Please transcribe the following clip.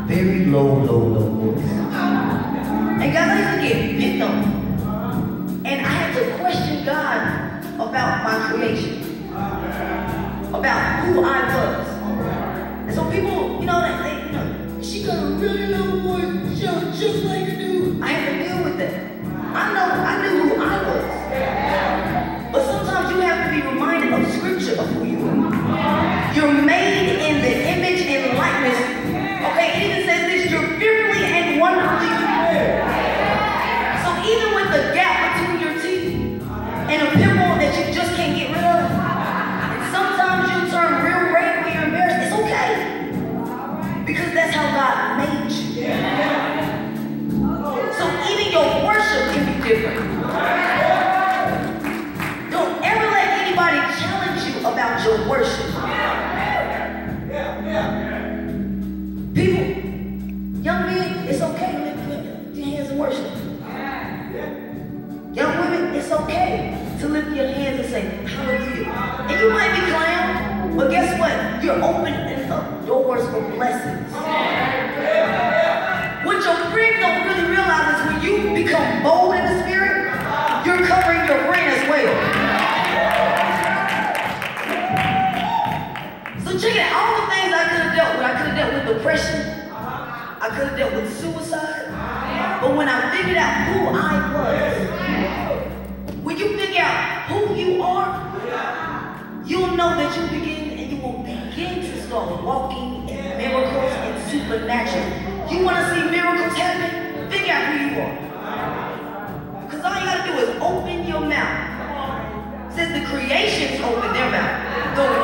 very low voice. And guys, I used to get picked on. And I had to question God about my creation, about who I was. And so people, she got a really low voice, just like a dude. I had to deal with that. I knew who I was. But sometimes you have to be reminded of scripture of who you are. You're made in the image and likeness. Okay, it even says this, you're fearfully and wonderfully made. So even with the gap between your teeth and a pimple that you just can't get rid of, and sometimes you turn real red when you're embarrassed, it's okay. Because that's how God made you. So even your worship can be different. Don't ever let anybody challenge you about your worship. People, young men, it's okay to lift your hands and worship. Young women, it's okay to lift your hands and say, hallelujah. And you might be clown, but guess what? You're opening up doors for blessings. What your friends don't really realize is when you become bold in the spirit, you're covering your brain as well. So check it out, all the things I could have dealt with. I could have dealt with depression. I could have dealt with suicide. But when I figured out who I was, when you figure out who you are, you'll know that you will begin to start walking in miracles and supernatural. You want to see miracles happen? Figure out who you are. Because all you got to do is open your mouth. It says the creations open their mouth. Go